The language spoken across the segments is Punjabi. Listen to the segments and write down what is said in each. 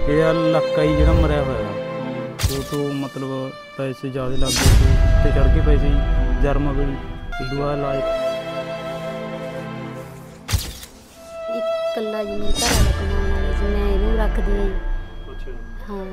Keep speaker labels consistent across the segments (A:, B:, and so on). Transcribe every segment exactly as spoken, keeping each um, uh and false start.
A: ਇਹਦਾ ਇਲਾਕਾ ਹੀ ਜਿਹੜਾ ਮਰਿਆ ਹੋਇਆ ਉਹ ਤੋਂ ਮਤਲਬ ਪੈਸੇ ਜ਼ਿਆਦਾ ਲੱਗ ਗਏ ਸੀ ਤੇ ਚੜ ਕੇ ਪੈਸੇ ਜੀ ਜਰਮਾ ਵੇਲੀ ਦੁਆ ਲਾਇ
B: ਇਕੱਲਾ ਜੀ ਮੇਰੇ ਘਰ ਵਾਲਾ ਕਮਾਉਣ ਵਾਲਾ ਜੀ ਮੈਂ ਇਹਨੂੰ ਰੱਖਦੀ ਹਾਂ ਜੀ।
C: ਅੱਛਾ
B: ਹਾਂ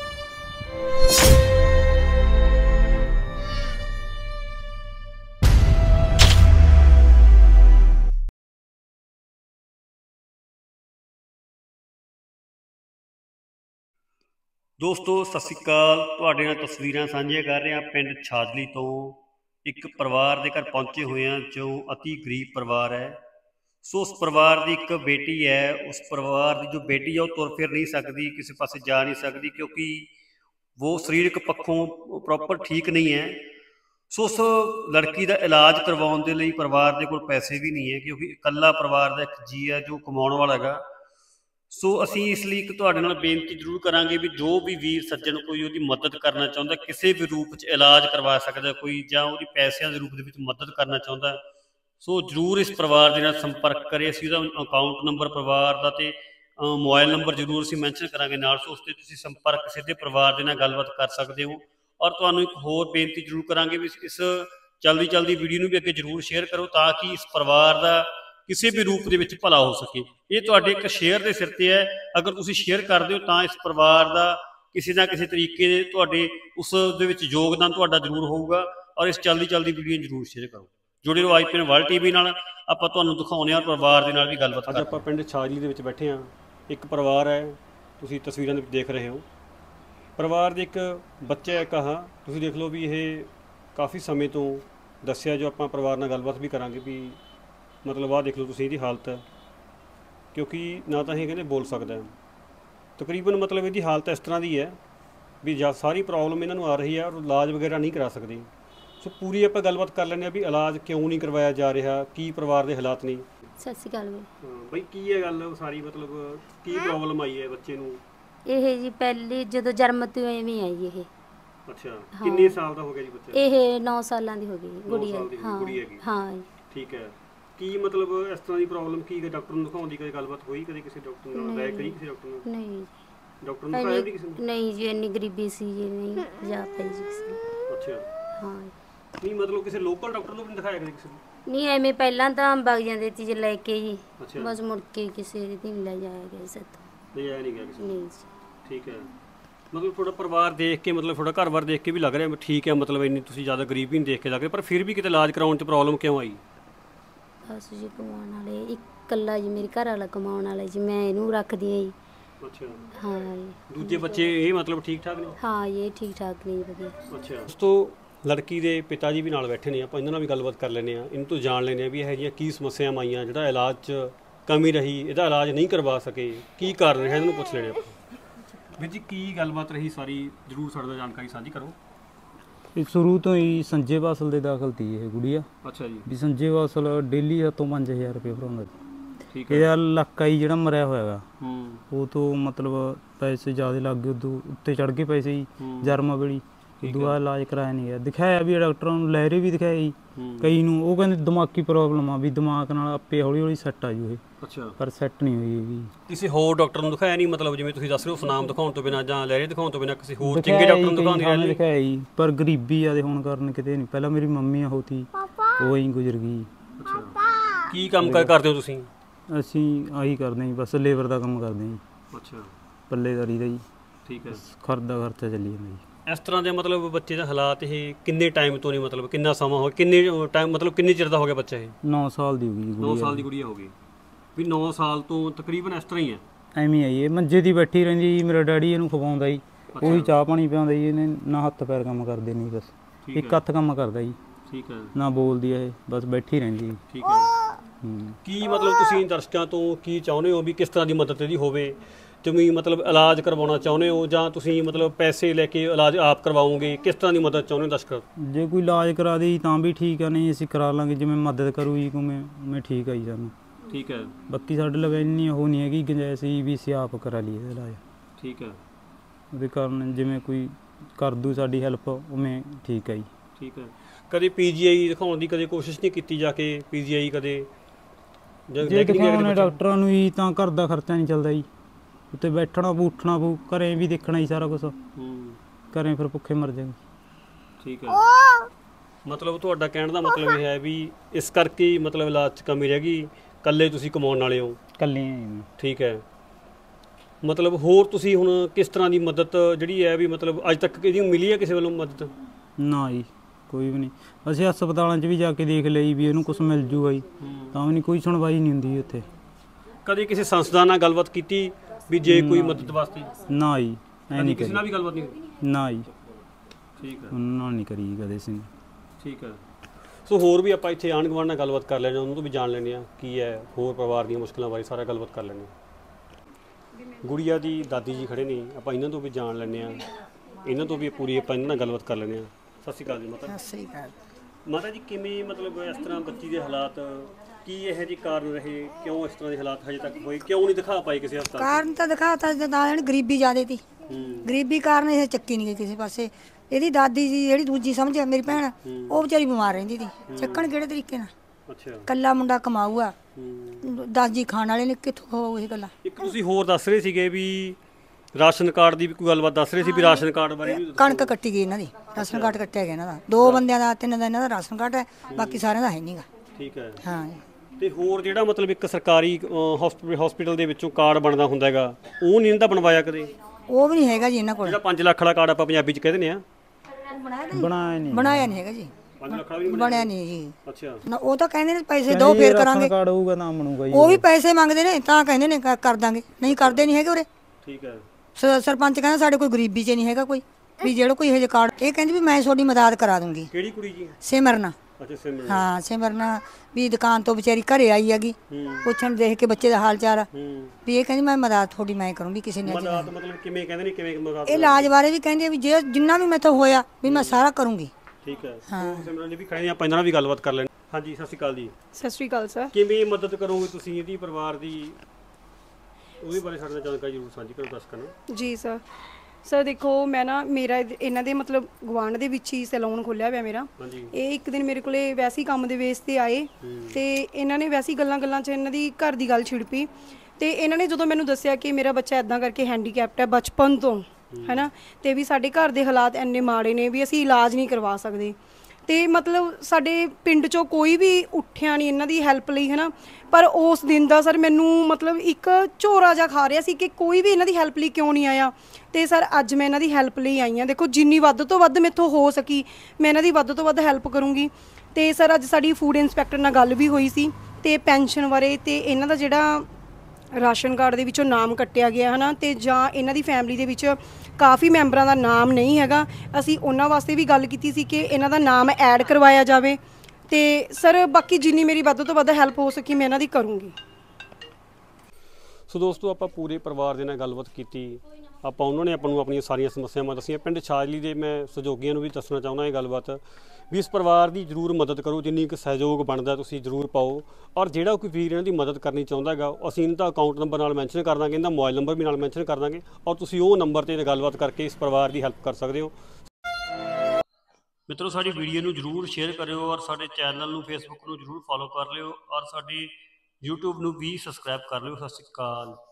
C: दोस्तों सत श्री अकाल तुहाडे नाल तस्वीरां साझियां कर रहे हैं पिंड छाजली तो एक परिवार के घर पहुंचे हुए हैं जो अति गरीब परिवार है। सो उस परिवार की एक बेटी है, उस परिवार की जो बेटी है वह तुर फिर नहीं सकती, किसी पासे जा नहीं सकती क्योंकि वो सरीरक पक्षों प्रॉपर ठीक नहीं है। सो उस लड़की का इलाज करवाने के लिए परिवार के कोल पैसे भी नहीं है क्योंकि इकल्ला परिवार का एक जी है जो कमाने वाला है। सो असी इसलिए एक तुहाडे नाल बेनती जरूर करांगे भी जो भी वीर सज्जन कोई उसकी मदद करना चाहता, किसी भी रूप च इलाज करवा सकता कोई, जां उसदी पैसों के रूप में मदद करना चाहता, सो जरूर इस परिवार के नाल संपर्क करे। असीं उहदा अकाउंट नंबर परिवार का ते मोबाइल नंबर जरूर असीं मैंशन करांगे नाल, सो उस ते तुसीं संपर्क सीधे परिवार के नाल गलबात कर सकते हो। और तुहानूं एक होर बेनती जरूर करांगे भी इस चलदी चलदी वीडियो नूं भी अगे जरूर शेयर करो ताकि इस परिवार का किसी भी रूप के भला हो सके। ये तुहाडे एक शेयर के सिर ते है, अगर तुसीं शेयर करदे हो तां इस परिवार का किसी ना किसी तरीके तुहाडे उस दे विच योगदान तुहाडा जरूर होऊगा। और इस चलदी चलदी वीडियो जरूर शेयर करो। जुड़े रहो I P N world TV नाल, आपां तुहानूं दिखाउने आ परिवार दे नाल भी गलबात करदे। अज आपां पिंड छाजली दे विच बैठे हां, एक परिवार है तुसीं तस्वीरां दे विच देख रहे हो। परिवार दे एक बच्चा है कहा तुसीं देख लो भी ये काफ़ी समय तो दस्सिया जो आपां परिवार नाल गलबात भी करांगे भी मतलब आ देख लो तुसीं इहदी हालत है क्योंकि ना तो ये कहते बोल सकता है तकरीबन मतलब इहदी हालत इस तरह की है भी जा सारी प्रॉब्लम इन्हों आ रही है और इलाज वगैरह नहीं करा सकती। सो पूरी आप गलबात कर लें भी इलाज क्यों नहीं करवाया जा रहा, की परिवार के हालात नहीं।
B: सत श्री अकाल
C: बई की है गल सारी मतलब की प्रॉब्लम आई है बच्चे नूं?
B: ਇਹ ਜੀ ਪਹਿਲੀ ਜਦੋਂ ਜਨਮ ਤੋਂ ਐਵੇਂ ਆਈ ਇਹ।
C: अच्छा कितने साल का हो गया जी बच्चा?
B: ਇਹ नौ ਸਾਲਾਂ ਦੀ ਹੋ ਗਈ ਗੁੜੀਆ।
C: हाँ
B: हाँ
C: ठीक है। की मतलब इस तरह की प्रॉब्लम की डॉक्टर ਨੂੰ ਦਿਖਾਉਣ ਦੀ ਕੋਈ ਗੱਲਬਾਤ ਹੋਈ ਕਦੇ ਕਿਸੇ ਡਾਕਟਰ ਨਾਲ ਲੈ ਕੇ ਕਿਸੇ ਡਾਕਟਰ ਨੂੰ?
B: ਨਹੀਂ
C: ਡਾਕਟਰ ਨੂੰ ਦਿਖਾਇਆ ਨਹੀਂ ਕਿਸੇ ਨੂੰ?
B: ਨਹੀਂ ਜੀ ਇੰਨੀ ਗਰੀਬੀ ਸੀ ਜੀ ਨਹੀਂ ਜਾ ਪਈ ਜੀ ਕਿਸੇ ਨੂੰ।
C: ਅੱਛਾ
B: ਹਾਂ
C: ਨਹੀਂ ਮਤਲਬ ਕਿਸੇ ਲੋਕਲ ਡਾਕਟਰ ਨੂੰ ਵੀ ਦਿਖਾਇਆ ਕਦੇ ਕਿਸੇ ਨੂੰ?
B: ਨਹੀਂ ਐਵੇਂ ਪਹਿਲਾਂ ਤਾਂ ਵਗ ਜਾਂਦੇ ਸੀ ਜੇ ਲੈ ਕੇ ਜੀ,
C: ਅੱਛਾ
B: ਬਸ ਮੁੜ ਕੇ ਕਿਸੇ ਦਿਨ ਲੈ ਜਾਇਆ ਗਿਆ ਸਾਥੋਂ।
C: ਨਹੀਂ ਆਇਆ ਨਹੀਂ ਗਿਆ ਕਿਸੇ
B: ਨਹੀਂ ਜੀ
C: ठीक है। मतलब थोड़ा परिवार देख के मतलब थोड़ा घर बार देख के भी लग रहा है ठीक है, मतलब इन्नी तुसीं ज़्यादा गरीब भी नहीं देख के लग रहे, पर फिर भी किते इलाज कराउण च प्रॉब्लम क्यों आई?
B: बस जी कमाउण वाले इकल्ला जी मेरे घर वाला कमाउण वाला जी मैं इहनूं रखदी हां जी।
C: अच्छा
B: हाँ जी।
C: दूजे बच्चे ये मतलब ठीक ठाक नहीं?
B: हाँ ये ठीक ठाक नहीं वधिया।
C: अच्छा दोस्तों लड़की के पिता जी भी नाल बैठे ने, आपां इन्हां नाल भी गलबात कर लैंदे आ, इन्हां तो जान लैंदे आ भी इहो जिहियां की समस्यावां आईयां, जिहड़ा इलाज च कमी रही, इहदा इलाज नहीं करवा सके, की कारण है इन्हां नूं पुछ लैणे आपां। ਵੀਰ ਜੀ ਕੀ ਗੱਲਬਾਤ ਰਹੀ ਸਾਰੀ ਜ਼ਰੂਰ ਸਾਡੇ ਨਾਲ ਜਾਣਕਾਰੀ ਸਾਂਝੀ ਕਰੋ।
A: ਇਹ ਸ਼ੁਰੂ ਤੋਂ ਹੀ ਸੰਜੇ ਬਾਸਲ ਦੇ ਦਾਖਲ ਤੀ ਇਹ ਗੁੜੀਆ।
C: ਅੱਛਾ ਜੀ।
A: ਵੀ ਸੰਜੇ ਬਾਸਲ ਡੇਲੀ ਤੋਂ ਪੰਜ ਹਜ਼ਾਰ ਰੁਪਏ ਭਰਾਉਂਦਾ ਸੀ।
C: ਠੀਕ ਹੈ।
A: ਇਹਦਾ ਇਲਾਕਾ ਹੀ ਜਿਹੜਾ ਮਰਿਆ ਹੋਇਆ ਗਾ
C: ਹੂੰ
A: ਉਹ ਤੋਂ ਮਤਲਬ ਪੈਸੇ ਜ਼ਿਆਦਾ ਲੱਗ ਗਏ, ਉਦੋਂ ਉੱਤੇ ਚੜ ਕੇ ਪੈਸੇ ਜੀ ਜਰਮਾ ਵੇਲੀ ਦੁਆ ਇਲਾਜ ਕਰਾਇਆ ਨਹੀਂ ਗਿਆ। ਦਿਖਾਇਆ ਵੀ ਡਾਕਟਰਾਂ ਨੂੰ, ਲਹਿਰੇ ਵੀ ਦਿਖਾਇਆ ਜੀ ਕਈ ਨੂੰ, ਉਹ ਕਹਿੰਦੇ ਦਿਮਾਗੀ ਪ੍ਰੋਬਲਮ ਆ ਵੀ ਦਿਮਾਗ ਨਾਲ ਆਪੇ ਹੌਲੀ ਹੌਲੀ ਸੈੱਟ ਆ ਜੂ ਇਹ।
C: ਅੱਛਾ
A: ਪਰ ਸੈੱਟ ਨਹੀਂ ਹੋਈ ਹੈਗੀ।
C: ਕਿਸੇ ਹੋਰ ਡਾਕਟਰ ਨੂੰ ਦਿਖਾਇਆ ਨਹੀਂ ਮਤਲਬ ਜਿਵੇਂ ਤੁਸੀਂ ਦੱਸ ਰਹੇ ਹੋ ਸੁਨਾਮ ਦਿਖਾਉਣ ਤੋਂ ਬਿਨਾਂ ਜਾਂ ਲਹਿਰੇ ਦਿਖਾਉਣ ਤੋਂ ਬਿਨਾਂ ਕਿਸੇ ਹੋਰ ਚੰਗੇ ਡਾਕਟਰ ਨੂੰ ਦਿਖਾਉਂਦੇ ਰਹਿੰਦੇ?
A: ਦਿਖਾਇਆ ਜੀ ਪਰ ਗਰੀਬੀ ਆ ਦੇ ਹੋਣ ਕਾਰਨ ਕਿਤੇ ਨਹੀਂ। ਪਹਿਲਾਂ ਮੇਰੀ ਮੰਮੀ ਉਹ ਤੀ ਉਹ ਹੀ ਗੁਜ਼ਰ ਗਈ।
C: ਅੱਛਾ ਕੀ ਕੰਮ ਕਾਰ ਕਰਦੇ ਹੋ ਤੁਸੀਂ?
A: ਅਸੀਂ ਆਹੀ ਕਰਦੇ ਜੀ, ਬਸ ਲੇਬਰ ਦਾ ਕੰਮ ਕਰਦੇ ਜੀ।
C: ਅੱਛਾ
A: ਪੱਲੇਦਾਰੀ ਦਾ ਜੀ।
C: ਠੀਕ ਹੈ।
A: ਘਰ ਦਾ ਖਰਚਾ ਚੱਲੀ ਜਾਂਦਾ ਜੀ।
C: ਇਸ ਤਰ੍ਹਾਂ ਦੇ ਮਤਲਬ ਬੱਚੇ ਦਾ ਹਾਲਾਤ ਇਹ ਕਿੰਨੇ ਟਾਈਮ ਤੋਂ ਨੇ, ਮਤਲਬ ਕਿੰਨਾ ਸਮਾਂ ਹੋ ਕਿੰਨੇ ਟਾਈਮ ਮਤਲਬ ਕਿੰਨੇ ਚਿਰ ਦਾ ਹੋ ਗਿਆ ਬੱਚਾ ਇਹ?
A: ਨੌ ਸਾਲ ਦੀ ਹੋ ਗਈ ਜੀ
C: ਨੌ ਸਾਲ ਦੀ ਗੁੜੀਆ ਹੋ ਗਈ ਵੀ ਨੌ ਸਾਲ ਤੋਂ ਤਕਰੀਬਨ ਇਸ ਤਰ੍ਹਾਂ ਹੀ ਹੈ
A: ਐਵੇਂ ਆਈ ਇਹ ਮੰਜੇ ਦੀ ਬੈਠੀ ਰਹਿੰਦੀ ਜੀ। ਮੇਰਾ ਡੈਡੀ ਇਹਨੂੰ ਖਵਾਉਂਦਾ ਜੀ, ਉਹੀ ਚਾਹ ਪਾਣੀ ਪਿਆਉਂਦਾ ਜੀ। ਇਹਨੇ ਨਾ ਹੱਥ ਪੈਰ ਕੰਮ ਕਰਦੇ ਨਹੀਂ, ਬਸ ਇੱਕ ਹੱਥ ਕੰਮ ਕਰਦਾ ਜੀ। ਠੀਕ ਹੈ। ਨਾ ਬੋਲਦੀ ਹੈ, ਬਸ ਬੈਠੀ ਰਹਿੰਦੀ ਜੀ।
C: ਠੀਕ ਹੈ। ਕੀ ਮਤਲਬ ਤੁਸੀਂ ਦਰਸ਼ਕਾਂ ਤੋਂ ਕੀ ਚਾਹੁੰਦੇ ਹੋ ਵੀ ਕਿਸ ਤਰ੍ਹਾਂ ਦੀ ਮਦਦ ਇਹਦੀ ਹੋਵੇ? ਤੁਸੀਂ ਮਤਲਬ ਇਲਾਜ ਕਰਵਾਉਣਾ ਚਾਹੁੰਦੇ ਹੋ ਜਾਂ ਤੁਸੀਂ ਮਤਲਬ ਪੈਸੇ ਲੈ ਕੇ ਇਲਾਜ ਆਪ ਕਰਵਾਓਗੇ? ਕਿਸ ਤਰ੍ਹਾਂ ਦੀ ਮਦਦ ਚਾਹੁੰਦੇ ਹੋ ਦਰਸ਼ਕ? ਜੇ
A: ਕੋਈ ਇਲਾਜ ਕਰਾ ਦੇ ਤਾਂ ਵੀ ਠੀਕ ਆ, ਨਹੀਂ ਅਸੀਂ ਕਰਾ ਲਾਂਗੇ ਜਿਵੇਂ ਮਦਦ ਕਰੂ ਜੀ ਉਵੇਂ ਉਵੇਂ ਠੀਕ ਆ ਜੀ ਸਾਨੂੰ।
C: ਠੀਕ ਹੈ।
A: ਬਾਕੀ ਸਾਡੇ ਲਵੇ ਇੰਨੀ ਉਹ ਨਹੀਂ ਹੈਗੀ ਗੁੰਜਾਇਸ਼ ਵੀ ਅਸੀਂ ਆਪ ਕਰਾ ਲਈਏ ਇਲਾਜ।
C: ਠੀਕ ਹੈ।
A: ਉਹਦੇ ਕਾਰਨ ਜਿਵੇਂ ਕੋਈ ਕਰ ਦੂ ਸਾਡੀ ਹੈਲਪ ਉਵੇਂ ਠੀਕ ਹੈ ਜੀ।
C: ਠੀਕ ਹੈ। ਕਦੇ ਪੀ ਜੀ ਆਈ ਦਿਖਾਉਣ ਦੀ ਕਦੇ ਕੋਸ਼ਿਸ਼ ਨਹੀਂ ਕੀਤੀ ਜਾ ਕੇ? ਪੀ ਜੀ ਆਈ ਕਦੇ
A: ਜੇ ਦਿਖਾਉਣੇ ਡਾਕਟਰਾਂ ਨੂੰ ਹੀ ਤਾਂ ਘਰ ਦਾ ਖਰਚਾ ਨਹੀਂ ਚੱਲਦਾ ਜੀ। ਉੱਤੇ ਬੈਠਣਾ ਪਊ ਉੱਠਣਾ ਪਊ ਘਰੇ ਵੀ ਦੇਖਣਾ ਹੀ ਸਾਰਾ ਕੁਛ
C: ਹੂੰ
A: ਘਰੇ ਫਿਰ ਭੁੱਖੇ ਮਰ ਜਾਗੇ।
C: ਠੀਕ ਹੈ, ਮਤਲਬ ਤੁਹਾਡਾ ਕਹਿਣ ਦਾ ਮਤਲਬ ਇਹ ਹੈ ਵੀ ਇਸ ਕਰਕੇ ਹੀ ਮਤਲਬ ਇਲਾਜ 'ਚ ਕਮੀ ਰਹਿ ਗਈ, ਇਕੱਲੇ ਤੁਸੀਂ ਕਮਾਉਣ ਵਾਲੇ ਹੋ।
A: ਇਕੱਲੇ ਹੀ
C: ਠੀਕ ਹੈ, ਮਤਲਬ ਹੋਰ ਤੁਸੀਂ ਹੁਣ ਕਿਸ ਤਰ੍ਹਾਂ ਦੀ ਮਦਦ ਜਿਹੜੀ ਹੈ ਵੀ ਮਤਲਬ ਅੱਜ ਤੱਕ ਇਹਦੀ ਮਿਲੀ ਹੈ ਕਿਸੇ ਵੱਲੋਂ ਮਦਦ?
A: ਨਾ ਜੀ ਕੋਈ ਵੀ ਨਹੀਂ। ਅਸੀਂ ਹਸਪਤਾਲਾਂ 'ਚ ਵੀ ਜਾ ਕੇ ਦੇਖ ਲਈ ਵੀ ਇਹਨੂੰ ਕੁਛ ਮਿਲ ਜੂਗਾ ਜੀ, ਤਾਂ ਵੀ ਨਹੀਂ ਕੋਈ ਸੁਣਵਾਈ ਨਹੀਂ ਹੁੰਦੀ ਉੱਥੇ।
C: ਕਦੇ ਕਿਸੇ ਸੰਸਥਾ ਨਾਲ ਗੱਲਬਾਤ ਕੀਤੀ ਵੀ ਜੇ ਕੋਈ ਮਦਦ ਵਾਸਤੇ?
A: ਨਾ ਜੀ ਐ ਨਹੀਂ
C: ਕਿਸੇ ਨਾਲ
A: ਕਰੀ।
C: ਵੀ ਗੱਲਬਾਤ ਨਹੀਂ ਹੋਈ?
A: ਨਾ ਜੀ
C: ਠੀਕ ਹੈ,
A: ਉਹਨਾਂ ਨਾਲ ਨਹੀਂ ਕਰੀ ਕਦੇ ਸੀ।
C: ਠੀਕ ਹੈ। ਸੋ ਹੋਰ ਵੀ ਆਪਾਂ ਇੱਥੇ ਆਂਢ ਗੁਆਂਢ ਨਾਲ ਗੱਲਬਾਤ ਕਰ ਲੈਂਦੇ ਹਾਂ, ਉਹਨਾਂ ਤੋਂ ਵੀ ਜਾਣ ਲੈਂਦੇ ਹਾਂ ਕੀ ਹੈ ਹੋਰ ਪਰਿਵਾਰ ਦੀਆਂ ਮੁਸ਼ਕਲਾਂ ਬਾਰੇ ਸਾਰਾ ਗੱਲਬਾਤ ਕਰ ਲੈਂਦੇ ਹਾਂ। ਗੁੜੀਆ ਦੀ ਦਾਦੀ ਜੀ ਖੜੇ ਨੇ, ਆਪਾਂ ਇਹਨਾਂ ਤੋਂ ਵੀ ਜਾਣ ਲੈਂਦੇ ਹਾਂ, ਇਹਨਾਂ ਤੋਂ ਵੀ ਪੂਰੀ ਆਪਾਂ ਇਹਨਾਂ ਨਾਲ ਗੱਲਬਾਤ ਕਰ ਲੈਂਦੇ ਹਾਂ। ਸਤਿ ਸ਼੍ਰੀ ਅਕਾਲ ਜੀ ਮਾਤਾ।
D: ਸਤਿ ਸ੍ਰੀ ਅਕਾਲ।
C: ਮਾਤਾ ਜੀ ਕਿਵੇਂ ਮਤਲਬ ਇਸ ਤਰ੍ਹਾਂ ਬੱਚੀ ਦੇ ਹਾਲਾਤ ਕੀ ਇਹੋ ਜਿਹੇ ਕਾਰਨ ਰਹੇ, ਕਿਉਂ ਇਸ ਤਰ੍ਹਾਂ ਦੇ ਹਾਲਾਤ ਹਜੇ ਤੱਕ ਹੋਏ, ਕਿਉਂ ਨਹੀਂ ਦਿਖਾ ਪਾਏ ਕਿਸੇ ਹਸਪਤਾਲ?
D: ਕਾਰਨ ਤਾਂ ਦਿਖਾਤਾ ਜਦਾਂ ਇਹਨੇ ਗਰੀਬੀ ਜ਼ਿਆਦੇ ਤੀ, ਗਰੀਬੀ ਕਾਰਨ ਇਹ ਚੱਕੀ ਨਹੀਂ ਗਈ ਕਿਸੇ ਪਾਸੇ। ਇਹਦੀ ਦਾਦੀ ਜੀ ਜਿਹੜੀ ਦੂਜੀ ਸਮਝਿਆ ਮੇਰੀ ਭੈਣ, ਉਹ ਵਿਚਾਰੀ ਬਿਮਾਰ ਰਹਿੰਦੀ ਸੀ, ਚੱਕਣ ਕਿਹੜੇ ਤਰੀਕੇ ਨਾਲ?
C: ਅੱਛਾ,
D: ਕੱਲਾ ਮੁੰਡਾ ਕਮਾਊਗਾ, ਦਸ ਜੀ ਖਾਣ ਵਾਲੇ ਨੇ, ਕਿੱਥੋਂ ਹੋਊ ਇਹ ਗੱਲਾਂ?
C: ਇੱਕ ਤੁਸੀਂ ਹੋਰ ਦੱਸ ਰਹੇ ਸੀਗੇ ਵੀ ਰਾਸ਼ਨ ਕਾਰਡ ਦੀ ਵੀ ਕੋਈ ਗੱਲਬਾਤ ਦੱਸ ਰਹੇ ਸੀ ਵੀ ਰਾਸ਼ਨ ਕਾਰਡ ਬਾਰੇ ਵੀ?
D: ਕਣਕ ਕੱਟੀ ਗਈ ਇਹਨਾਂ ਦੀ, ਰਾਸ਼ਨ ਕਾਰਡ ਕੱਟਿਆ ਗਿਆ ਇਹਨਾਂ ਦਾ, ਦੋ ਬੰਦਿਆਂ ਦਾ ਤਿੰਨ ਦਾ ਇਹਨਾਂ ਦਾ ਰਾਸ਼ਨ ਕਾਰਡ ਹੈ, ਬਾਕੀ ਸਾਰਿਆਂ ਦਾ ਹੈ ਨਹੀਂਗਾ।
C: ਠੀਕ ਹੈ,
D: ਹਾਂ।
C: ਤੇ ਹੋਰ ਜਿਹੜਾ ਮਤਲਬ ਇੱਕ ਸਰਕਾਰੀ ਹਸਪੀਟਲ ਦੇ ਵਿੱਚੋਂ ਕਾਰਡ ਬਣਦਾ ਹੁੰਦਾ ਹੈਗਾ, ਉਹ ਨਹੀਂ ਇਹਨਾਂ ਦਾ ਬਣਵਾਇਆ ਕਦੇ?
D: ਉਹ ਵੀ ਨਹੀਂ ਹੈਗਾ ਜੀ ਇਹਨਾਂ ਕੋਲ।
C: ਜਿਹੜਾ ਪੰਜ ਲੱਖ ਵਾਲਾ ਕਾਰਡ ਆਪਾਂ ਪੰਜਾਬੀ 'ਚ ਕਹਿੰਦੇ ਨੇ ਆ,
A: ਬਣਾਇਆ ਨਹੀਂ
D: ਬਣਾਇਆ ਨਹੀਂ ਹੈਗਾ ਜੀ,
C: ਪੰਜ ਲੱਖ ਵਾਲਾ ਵੀ
D: ਬਣਿਆ ਨਹੀਂ ਜੀ।
C: ਅੱਛਾ,
D: ਨਾ ਉਹ ਤਾਂ ਕਹਿੰਦੇ ਨੇ ਪੈਸੇ ਦੋ ਫੇਰ ਕਰਾਂਗੇ,
A: ਕਾਰਡ ਹੋਊਗਾ ਨਾ ਬਣੂਗਾ ਜੀ।
D: ਉਹ ਵੀ ਪੈਸੇ ਮੰਗਦੇ ਨੇ ਤਾਂ ਕਹਿੰਦੇ ਨੇ ਕਰ- ਕਰ ਦਾਂਗੇ, ਨਹੀਂ ਕਰਦੇ ਨਹੀਂ ਹੈਗੇ ਉਰੇ।
C: ਠੀਕ ਹੈ,
D: ਸ- ਸਰਪੰਚ ਕਹਿੰਦਾ ਸਾਡੇ ਕੋਈ ਗਰੀਬੀ 'ਚ ਨਹੀਂ ਹੈਗਾ ਕੋਈ ਵੀ ਜਿਹੜਾ ਕੋਈ ਇਹੋ ਜਿਹਾ ਕਾਰਡ। ਇਹ ਕਹਿੰਦੀ ਵੀ ਮੈਂ ਤੁਹਾਡੀ ਮਦਦ ਕਰਾ ਦੂੰਗੀ।
C: ਕਿਹੜੀ ਕੁੜੀ ਜੀ?
D: ਸਿਮਰਨ।
C: ਅੱਛਾ, ਸਿਮਰਨ।
D: ਹਾਂ ਸਿਮਰਨ ਵੀ ਦੁਕਾਨ ਤੋਂ ਵਿਚਾਰੀ ਘਰੇ ਆਈ ਹੈਗੀ, ਪੁੱਛਣ ਦੇਖ ਕੇ ਬੱਚੇ ਦਾ ਹਾਲ ਚਾਲ,
C: ਹੂੰ,
D: ਵੀ ਇਹ ਕਹਿੰਦੀ ਮੈਂ ਮਦਦ ਤੁਹਾਡੀ ਮੈਂ ਕਰੂੰਗੀ ਕਿਸੇ ਨੇ।
C: ਮਦਦ ਮਤਲਬ ਕਿਵੇਂ ਕਹਿੰਦੇ ਨੇ, ਕਿਵੇਂ ਮਦਦ?
D: ਇਹ ਇਲਾਜ ਬਾਰੇ ਵੀ ਕਹਿੰਦੀ ਆ ਵੀ ਜੇ ਜਿੰਨਾ ਵੀ ਮੈਥੋਂ ਹੋਇਆ ਵੀ ਮੈਂ ਸਾਰਾ ਕਰੂੰਗੀ।
C: ਠੀਕ ਹੈ, ਉਹ ਸਿਮਰਨ ਜੀ ਵੀ ਖੜੇ ਨੇ, ਆਪਾਂ ਇਹਨਾਂ ਨਾਲ ਵੀ ਗੱਲਬਾਤ ਕਰ ਲੈਣੀ। ਹਾਂਜੀ, ਸਤਿ ਸ਼੍ਰੀ ਅਕਾਲ ਜੀ।
E: ਸਤਿ ਸ਼੍ਰੀ ਅਕਾਲ ਸਰ।
C: ਕਿਵੇਂ ਮਦਦ ਕਰੋਗੇ ਤੁਸੀਂ ਇਹਦੀ ਪਰਿਵਾਰ ਦੀ, ਉਹਦੇ ਬਾਰੇ ਸਾਡੇ ਨਾਲ ਜਾਣਕਾਰੀ ਜ਼ਰੂਰ ਸਾਂਝੀ ਕਰੋ, ਦੱਸ ਕਰਨਾ
E: ਜੀ ਸਰ। ਸਰ ਦੇਖੋ ਮੈਂ ਨਾ ਮੇਰਾ ਇਹਦ- ਇਹਨਾਂ ਦੇ ਮਤਲਬ ਗੁਆਂਢ ਦੇ ਵਿੱਚ ਹੀ ਸੈਲੂਨ ਖੋਲ੍ਹਿਆ ਹੋਇਆ ਮੇਰਾ।
C: ਹਾਂਜੀ,
E: ਇਹ ਇੱਕ ਦਿਨ ਮੇਰੇ ਕੋਲੇ ਵੈਸੇ ਹੀ ਕੰਮ ਦੇ ਬੇਸ ਤੇ ਆਏ ਤੇ ਇਹਨਾਂ ਨੇ ਵੈਸੇ ਹੀ ਗੱਲਾਂ ਗੱਲਾਂ 'ਚ ਇਹਨਾਂ ਦੀ ਘਰ ਦੀ ਗੱਲ ਛਿੜ ਪਈ ਤੇ ਇਹਨਾਂ ਨੇ ਜਦੋਂ ਮੈਨੂੰ ਦੱਸਿਆ ਕਿ ਮੇਰਾ ਬੱਚਾ ਇਦਾਂ ਕਰਕੇ ਹੈਂਡੀਕੈਪਟ ਹੈ ਬਚਪਨ ਤੋਂ, ਹੈ ਨਾ, ਤੇ ਵੀ ਸਾਡੇ ਘਰ ਦੇ ਹਾਲਾਤ ਇੰਨੇ ਮਾੜੇ ਨੇ ਵੀ ਅਸੀਂ ਇਲਾਜ ਨਹੀਂ ਕਰਵਾ ਸਕਦੇ, ਤੇ ਮਤਲਬ ਸਾਡੇ ਪਿੰਡ 'ਚੋਂ ਕੋਈ ਵੀ ਉੱਠਿਆ ਨਹੀਂ ਇਹਨਾਂ ਦੀ ਹੈਲਪ ਲਈ, ਹੈ ਨਾ। ਪਰ ਉਸ ਦਿਨ ਦਾ ਸਰ ਮੈਨੂੰ ਮਤਲਬ ਇੱਕ ਝੋਰਾ ਜਿਹਾ ਖਾ ਰਿਹਾ ਸੀ ਕਿ ਕੋਈ ਵੀ ਇਹਨਾਂ ਦੀ ਹੈਲਪ ਲਈ ਕਿਉਂ ਨਹੀਂ ਆਇਆ। ਤੇ ਸਰ ਅੱਜ ਮੈਂ ਇਹਨਾਂ ਦੀ ਹੈਲਪ ਲਈ ਆਈ ਹਾਂ। ਦੇਖੋ ਜਿੰਨੀ ਵੱਧ ਤੋਂ ਵੱਧ ਮੇਥੋਂ ਹੋ ਸਕੀ ਮੈਂ ਇਹਨਾਂ ਦੀ ਵੱਧ ਤੋਂ ਵੱਧ ਹੈਲਪ ਕਰੂੰਗੀ। ਤੇ ਸਰ ਅੱਜ ਸਾਡੀ ਫੂਡ ਇੰਸਪੈਕਟਰ ਨਾਲ ਗੱਲ ਵੀ ਹੋਈ ਸੀ ਤੇ ਪੈਨਸ਼ਨ ਬਾਰੇ, ਤੇ ਇਹਨਾਂ ਦਾ ਜਿਹੜਾ ਰਾਸ਼ਨ ਕਾਰਡ ਦੇ ਵਿੱਚੋਂ ਨਾਮ ਕੱਟਿਆ ਗਿਆ, ਹੈ ਨਾ, ਤੇ ਜਾਂ ਇਹਨਾਂ ਦੀ ਫੈਮਿਲੀ ਦੇ ਵਿੱਚ ਕਾਫੀ ਮੈਂਬਰਾਂ ਦਾ ਨਾਮ ਨਹੀਂ ਹੈਗਾ, ਅਸੀਂ ਉਹਨਾਂ ਵਾਸਤੇ ਵੀ ਗੱਲ ਕੀਤੀ ਸੀ ਕਿ ਇਹਨਾਂ ਦਾ ਨਾਮ ਐਡ ਕਰਵਾਇਆ ਜਾਵੇ। ਤੇ ਸਰ ਬਾਕੀ ਜਿੰਨੀ ਮੇਰੀ ਵੱਧ ਤੋਂ ਵੱਧ ਹੈਲਪ ਹੋ ਸਕੀ ਮੈਂ ਇਹਨਾਂ ਦੀ ਕਰੂੰਗੀ।
C: ਸੋ ਦੋਸਤੋ ਆਪਾਂ ਪੂਰੇ ਪਰਿਵਾਰ ਦੇ ਨਾਲ ਗੱਲਬਾਤ ਕੀਤੀ, ਆਪਾਂ ਉਹਨਾਂ ਨੇ ਆਪਾਂ ਨੂੰ ਆਪਣੀਆਂ ਸਾਰੀਆਂ ਸਮੱਸਿਆਵਾਂ ਦੱਸੀਆਂ। ਪਿੰਡ ਛਾਜਲੀ ਦੇ ਮੈਂ ਸਹਿਯੋਗੀਆਂ ਨੂੰ ਵੀ ਦੱਸਣਾ ਚਾਹੁੰਦਾ ਇਹ ਗੱਲਬਾਤ ਵੀ ਇਸ ਪਰਿਵਾਰ ਦੀ ਜ਼ਰੂਰ ਮਦਦ ਕਰੋ, ਜਿੰਨੀ ਕੁ ਸਹਿਯੋਗ ਬਣਦਾ ਤੁਸੀਂ ਜ਼ਰੂਰ ਪਾਓ। ਔਰ ਜਿਹੜਾ ਕੋਈ ਵੀਰ ਇਹਨਾਂ ਦੀ ਮਦਦ ਕਰਨੀ ਚਾਹੁੰਦਾ ਹੈਗਾ ਅਸੀਂ ਇਹਨਾਂ ਦਾ ਅਕਾਊਂਟ ਨੰਬਰ ਨਾਲ ਮੈਂਸ਼ਨ ਕਰ ਦਾਂਗੇ, ਇਹਦਾ ਮੋਬਾਈਲ ਨੰਬਰ ਵੀ ਨਾਲ ਮੈਂਸ਼ਨ ਕਰ ਦਾਂਗੇ, ਔਰ ਤੁਸੀਂ ਉਹ ਨੰਬਰ 'ਤੇ ਗੱਲਬਾਤ ਕਰਕੇ ਇਸ ਪਰਿਵਾਰ ਦੀ ਹੈਲਪ ਕਰ ਸਕਦੇ ਹੋ। ਮਿੱਤਰੋ ਸਾਡੀ ਵੀਡੀਓ ਨੂੰ ਜ਼ਰੂਰ ਸ਼ੇਅਰ ਕਰਿਓ ਔਰ ਸਾਡੇ ਚੈਨਲ ਨੂੰ ਫੇਸਬੁੱਕ ਨੂੰ ਜ਼ਰੂਰ ਫੋਲੋ ਕਰ ਲਿਓ ਔਰ ਸਾਡੀ YouTube ਨੂੰ ਵੀ ਸਬਸਕ੍ਰਾਈਬ ਕਰ ਲਿਓ। ਸਤਿ ਸ਼੍ਰੀ ਅਕਾਲ।